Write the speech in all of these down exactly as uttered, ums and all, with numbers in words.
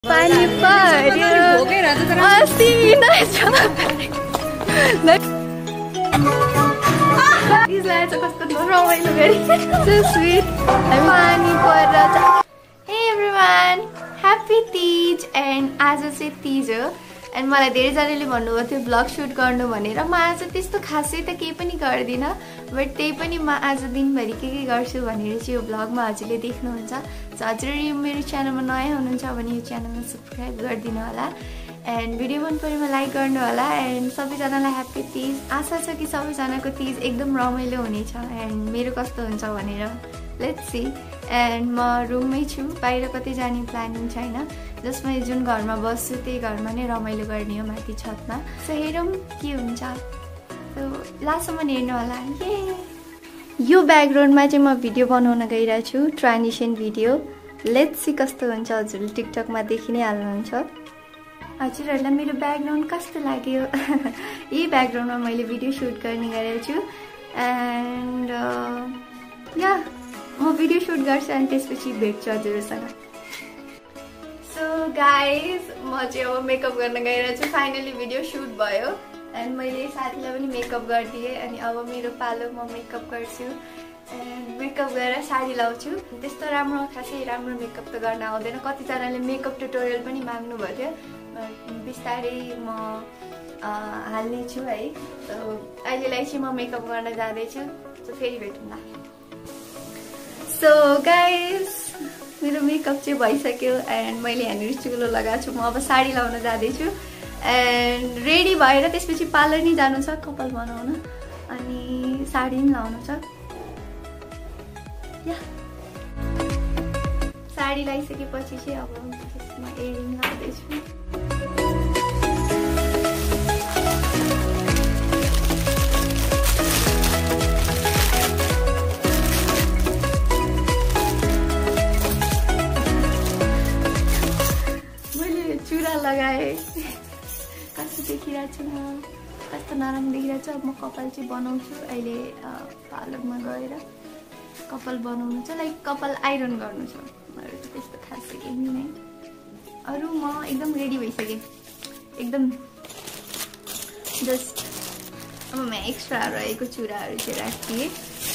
पानी पर्यो असिना छ कस्तो रमाइलो गरी सो स्वीट पानी पर्छ। हे एभ्रीवान ह्याप्पी तीज एन्ड आज चाहिँ तीज हो एन्ड मलाई धेरैजनाले भन्नुभयो थियो ब्लग सुट गर्नु भनेर। म आज त्यस्तो खासै त केही पनि गर्दिनँ बट त्यही पनि म आज दिनभरि के के गर्छु भनेर चाहिँ यो ब्लगमा हजुरले देख्नुहुन्छ। सो हजुर यो मेरो च्यानलमा नयाँ हुनुहुन्छ भने यो च्यानलमा सब्सक्राइब गरिदिनु होला एन्ड भिडियो मन परेमा लाइक गर्नु होला एन्ड सबैजनालाई ह्याप्पी तीज। आशा छ कि सबैजनाको तीज एकदम रमाइलो हुनेछ एन्ड मेरो कस्तो हुन्छ भनेर लेट्स सी। एन्ड म रुममै छु, बाहिर कतै जाने प्लानिङ छैन। जसमा जुन घरमा बस्छु त्यही घरमा नै रमाइलो गर्ने हो माथि छतमा। सो हेरौँ के हुन्छ। सो लास्टसम्म हेर्नु होला। यो ब्याकग्राउन्डमा चाहिँ म भिडियो बनाउन गइरहेको छु, ट्रान्जिसन भिडियो। लेट्स सी कस्तो हुन्छ, हजुरले टिकटकमा देखि नै हाल्नुहुन्छ। हजुरहरूलाई मेरो ब्याकग्राउन्ड कस्तो लाग्यो? यही ब्याकग्राउन्डमा मैले भिडियो सुट गर्ने गरेको छु एन्ड या म भिडियो सुट गर्छु अनि त्यसपछि भेट्छु हजुरसँग। सो गाइज म चाहिँ अब मेकअप गर्न गइरहेको छु। फाइनली भिडियो सुट भयो एन्ड मैले साथीलाई पनि मेकअप गरिदिएँ अनि अब मेरो पालो म मेकअप गर्छु एन्ड मेकअप गरेर साडी लाउँछु। त्यस्तो राम्रो खासै राम्रो मेकअप त गर्न आउँदैन। कतिजनाले मेकअप ट्युटोरियल पनि माग्नु भएको थियो, बिस्तारै म हाल्ने छु है। सो अहिलेलाई चाहिँ म मेकअप गर्न जाँदैछु। सो फेरि भेटौँला। सो गाइज मेरो मेकअप चाहिँ भइसक्यो एन्ड मैले यहाँनिर चुलो लगाएको छु। म अब साडी लाउन जाँदैछु एन्ड रेडी भएर त्यसपछि पार्लर नै जानु छ कपाल बनाउन अनि साडी पनि लाउनु छ। या साडी लगाइसकेपछि चाहिँ अब त्यसमा एयरिङ लाउँदैछु। चुरा लगाएँ, कस्तो देखिरहेको छु म, कस्तो नराम्रो देखिरहेको छ। अब म कपाल चाहिँ बनाउँछु अहिले पार्लरमा गएर। कपाल बनाउनु छ, लाइक कपाल आइरन गर्नु छ। अरू त त्यस्तो खासै केही नै। अरू म एकदम रेडी भइसकेँ एकदम। जस्ट अब म एक्स्ट्रा रहेको चुराहरू चाहिँ राखिदिएँ।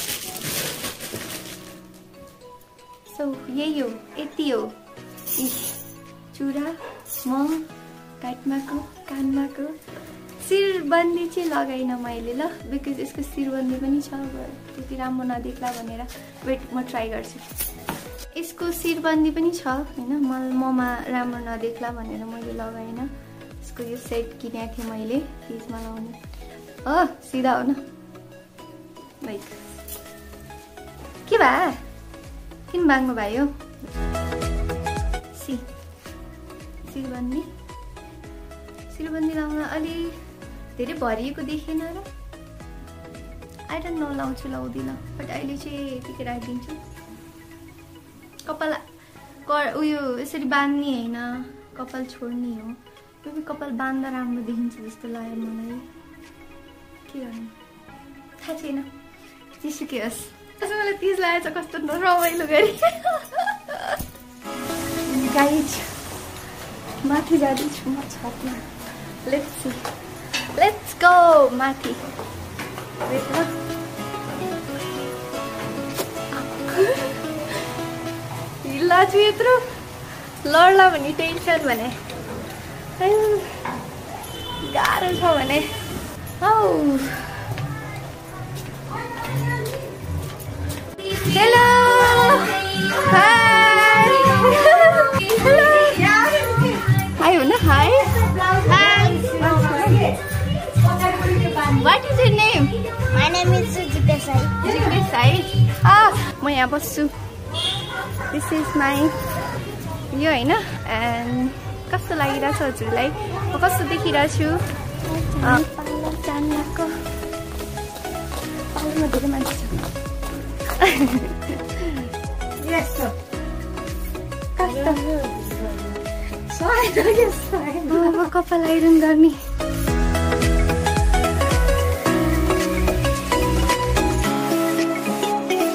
सो यही हो, यति हो। चुरा म काठमाको कानमाको शिरबन्दी चाहिँ लगाइन मैले ल, बिकज यसको शिरबन्दी पनि छ, त्यति राम्रो नदेख्ला भनेर। वेट म ट्राई गर्छु। यसको शिरबन्दी पनि छ होइन, म ममा राम्रो नदेख्ला भनेर मैले लगाइन। यसको यो सेट किनेको थिएँ मैले फेसमा लगाउने। हो सिधा हो न, लाइक के भए किन बाङ्नु भयो? सी शिरबन्दी शिरबन्दी लाउन अलि धेरै भरिएको देखेन र? आई डोन्ट नो, लाउँछु लाउँदिनँ बट अहिले चाहिँ यतिकै राखिदिन्छु। कपाल उयो यसरी बाँध्ने होइन, कपाल छोड्ने हो। क्योंकि कपाल बाँध्दा राम्रो देखिन्छ जस्तो लाग्यो मलाई। के गर्नु थाहा छैन, जेसुकै होस्। त्यसो मलाई तिज लागेको छ कस्तो रमाइलो गरी। गाइज माथि जाँदैछु म छतमा। लेट्स सी, लेट्स गो माथि। हिल्ला छु यत्रो, लड्ला भने टेन्सन भने गाह्रो छ भने। हौ हेलो हाई हेलो हाई हो न? Hi What is your name? My name is Susmetas. Susmetas. Ah, म यहाँ बस्छु। This is my यो होइन एन्ड कस्तो लागिरहेछ हजुरलाई? म कस्तो देखिरहेको छु? जान्नको पार्लरमा धेरै मान्छे छ। कस्तो म कपाल आइरन गर्ने।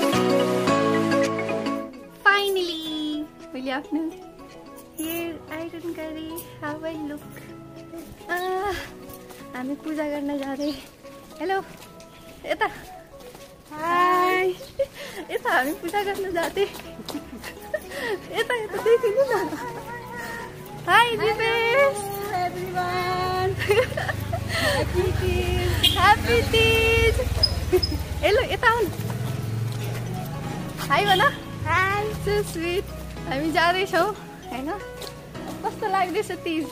आफ्नो hair didn't carry. How I look? Ah, हामी पूजा गर्न जाँदै. Hello. यता. Hi. यता हामी पूजा गर्न जाँदै. यता यता देखिनु न. Hi Dipesh. Hello everyone. Happy Teej. Happy Teej. Hello, यता आउनु. Hi भन. Hi. So sweet. हामी जाँदै छौँ हैन. कस्तो लाग्दैछ तीज?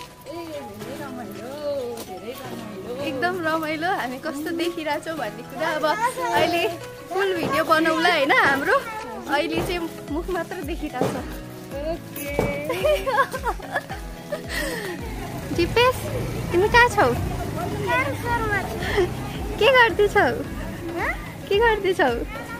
एकदम रमाइलो. हामी कस्तो देखिरहेछौँ भन्ने कुरा अब अहिले फुल भिडियो बनाउला हैन हाम्रो. अहिले चाहिँ मुख मात्र देखिरहेछ. ओके. दिपेश तिमी कहाँ छौ? के गर्दैछौ? के गर्दैछौ?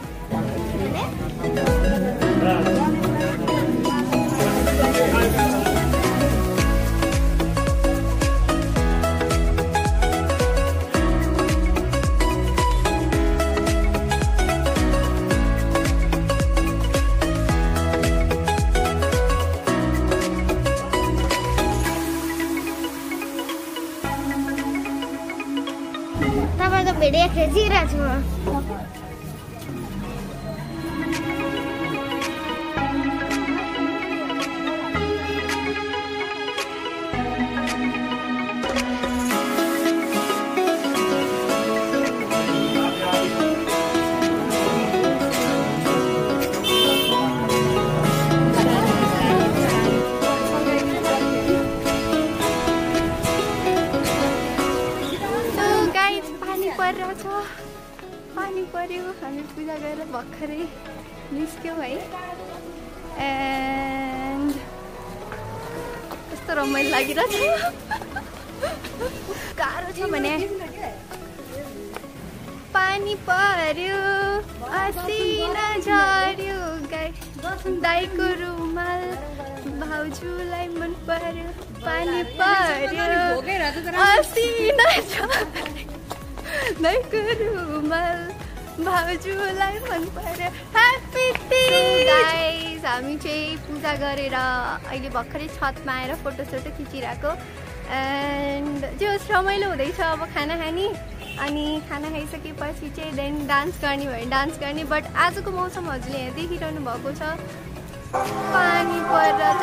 तपाईँको भिडियो खिचिरहेको छु म. पानी पर्यो. हामी पूजा गरेर भर्खरै निस्क्यौँ है. एन्ड कस्तो रमाइलो लागिरहेछ. गाह्रो छ भने पानी पर्यो असिना झर्यो. गाई दाइको रुमाल भाउजूलाई मन पर्यो. पानी पर्यो असिना झर्यो. दाइको रुमाल भाउजूलाई मन पर्यो. Happy Teej guys. हामी चाहिँ पूजा गरेर अहिले भर्खरै छतमा आएर फोटो सोटो खिचिरहेको. एन्ड जो रमाइलो हुँदैछ. अब खाना खाने अनि खाना खाइसकेपछि चाहिँ देन डान्स गर्ने भयो डान्स गर्ने. बट आजको मौसम हजुरले यहाँ देखिरहनु भएको छ. पानी परेर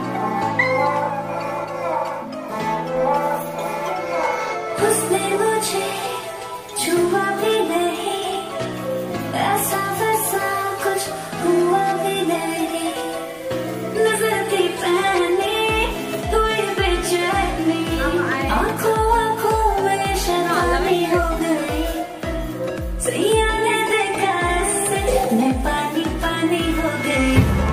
छुआ भी नहीं ऐसा वैसा कुछ हुआ भी नहीं. नजर की पहनी हुई बेचैनी आंखों आंखों में शराबी हो गई. सैया ने देखा ऐसे मैं पानी पानी हो गई.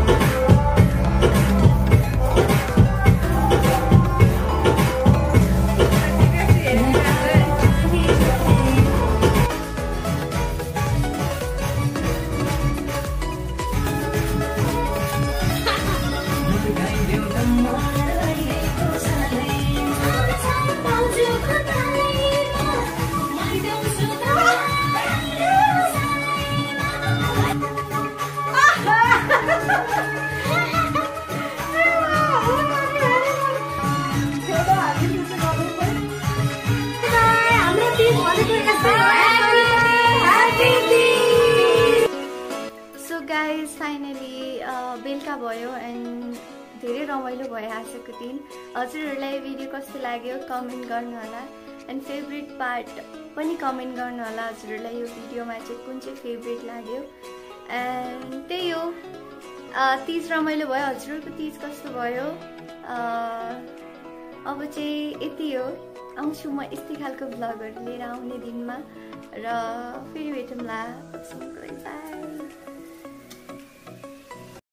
सो गाइज फाइनली बेलुका भयो एन्ड धेरै रमाइलो भयो आजको दिन. हजुरहरूलाई भिडियो कस्तो लाग्यो कमेन्ट गर्नु होला. एन्ड फेभरेट पार्ट पनि कमेन्ट गर्नु होला. हजुरहरूलाई यो भिडियोमा चाहिँ कुन चाहिँ फेभरेट लाग्यो. एन्ड त्यही हो. तीज रमाइलो भयो. हजुरहरूको तीज कस्तो भयो? अब चाहिँ यति हो. आउँछु म यस्तै खालको भ्लगहरू लिएर आउने दिनमा र फेरि भेटौँला. बाई.